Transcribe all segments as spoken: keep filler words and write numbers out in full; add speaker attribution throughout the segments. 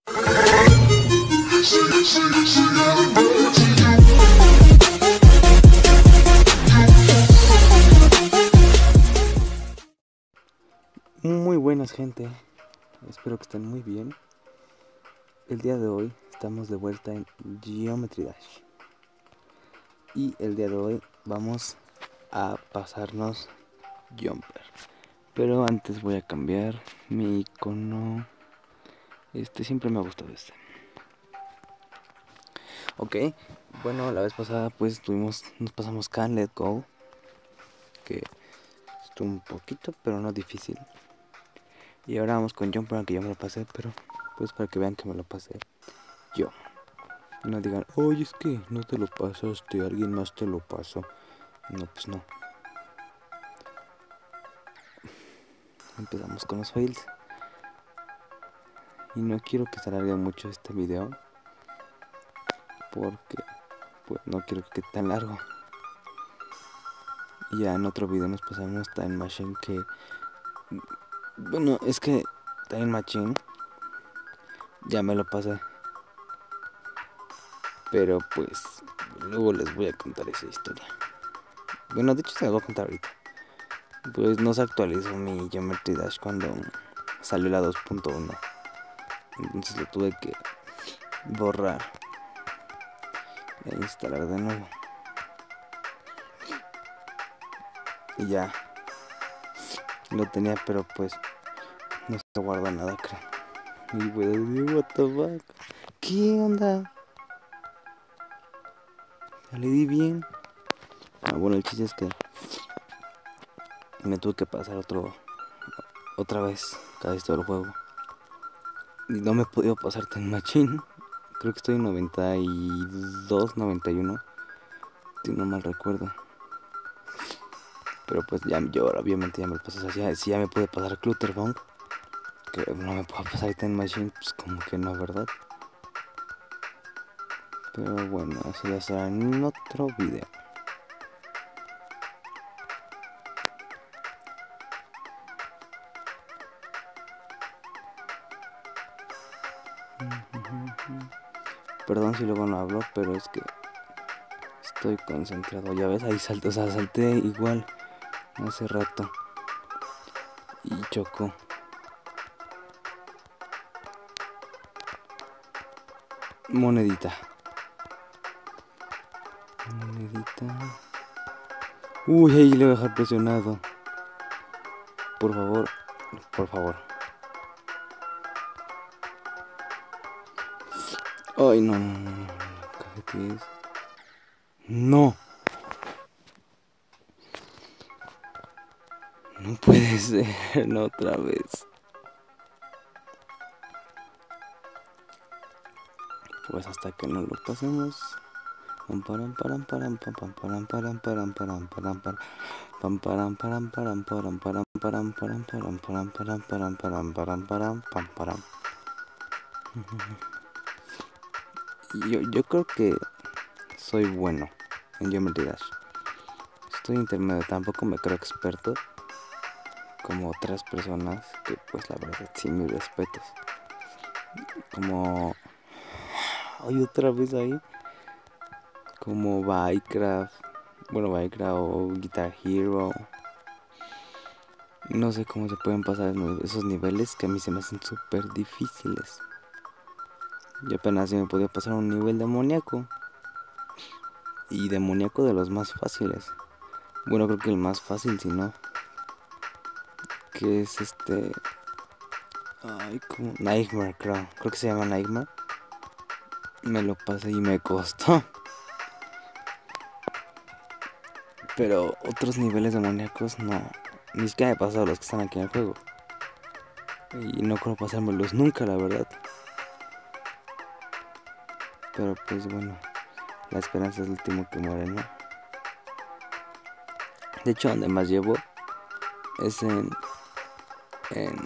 Speaker 1: Muy buenas, gente, espero que estén muy bien. El día de hoy estamos de vuelta en Geometry Dash y el día de hoy vamos a pasarnos Jumper. Pero antes voy a cambiar mi icono. Este siempre me ha gustado este. Ok, bueno, la vez pasada pues tuvimos, nos pasamos Can Let Go, que estuvo un poquito pero no difícil. Y ahora vamos con Jumper, aunque yo me lo pasé, pero pues para que vean que me lo pasé yo. Y no digan, oye, es que no te lo pasaste, alguien más te lo pasó. No, pues no. Empezamos con los fails. Y no quiero que se alargue mucho este video, porque pues no quiero que quede tan largo. Y ya en otro video nos pasamos Time Machine, que bueno, es que Time Machine ya me lo pasé, pero pues luego les voy a contar esa historia. Bueno, de hecho se la voy a contar ahorita. Pues no se actualizó mi Geometry Dash cuando salió la dos punto uno, entonces lo tuve que borrar e instalar de nuevo. Y ya lo tenía, pero pues no se guarda nada, creo. Y voy a decir, what the fuck, ¿qué onda? Ya le di bien. Ah, bueno, el chiste es que me tuve que pasar otro otra vez cada vez todo el juego. Y no me he podido pasar Time Machine. Creo que estoy en noventa y dos, noventa y uno, si no mal recuerdo. Pero pues ya yo obviamente ya me lo pasé. O sea, si ya me puede pasar Clutterbomb, que no me puedo pasar Time Machine, pues como que no, ¿verdad? Pero bueno, eso ya será en otro video. Perdón si luego no hablo, pero es que estoy concentrado. Ya ves, ahí salté, o sea, salté igual hace rato y chocó. Monedita. Monedita. Uy, ahí le voy a dejar presionado. Por favor, por favor. Ay, no, no, no, no. ¿Qué es? No. No puede ser, no otra vez. Pues hasta que no lo pasemos. Pam param param param pam pam param param param param param param pam param param param param param param param param param param param param param param pam param. Yo, yo creo que soy bueno en Geometry Dash. Estoy intermedio, tampoco me creo experto como otras personas que pues la verdad sí, mis respetos. Como... Ay, otra vez ahí. Como Minecraft. Bueno, Minecraft o Guitar Hero. No sé cómo se pueden pasar esos niveles que a mí se me hacen súper difíciles. Yo apenas se me podía pasar un nivel demoníaco. Y demoníaco de los más fáciles. Bueno, creo que el más fácil, si no, que es este... Ay, como... Nightmare, creo. Creo que se llama Nightmare. Me lo pasé y me costó. Pero otros niveles demoníacos no. Ni siquiera he pasado los que están aquí en el juego. Y no creo pasármelos nunca, la verdad. Pero pues bueno, la esperanza es el último que muere, ¿no? De hecho, donde más llevo es en... En...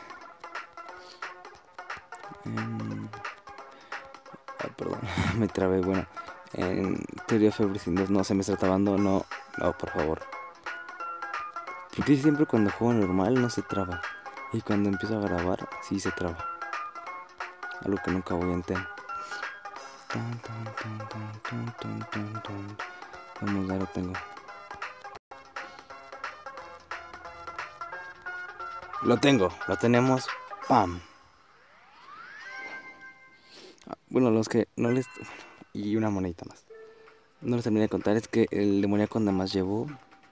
Speaker 1: en ah, perdón, me trabé, bueno. En Theory of Everything dos, no, se me está trabando, no, no, por favor. Porque siempre cuando juego normal no se traba. Y cuando empiezo a grabar, sí se traba. algo que nunca voy a entender. Vamos, ya lo tengo. Lo tengo, lo tenemos. ¡Pam! Bueno, los que no les... Y una monedita más. No les terminé de contar, es que el demoníaco nada más llevó...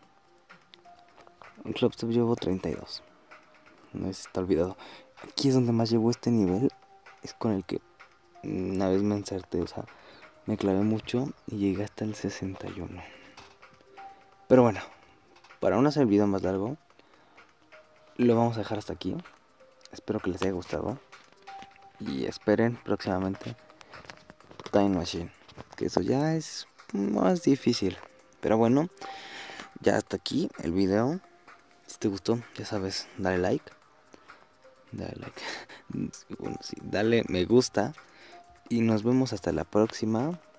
Speaker 1: En Clubstep llevo treinta y dos. No sé si está olvidado. Aquí es donde más llevo este nivel. Es con el que una vez me ensarté, o sea, me clavé mucho y llegué hasta el sesenta y uno. Pero bueno, para no hacer el video más largo, lo vamos a dejar hasta aquí. Espero que les haya gustado. Y esperen próximamente Time Machine, que eso ya es más difícil. Pero bueno, ya hasta aquí el video. Si te gustó, ya sabes, dale like. Dale like. Bueno, sí, dale me gusta. Y nos vemos hasta la próxima.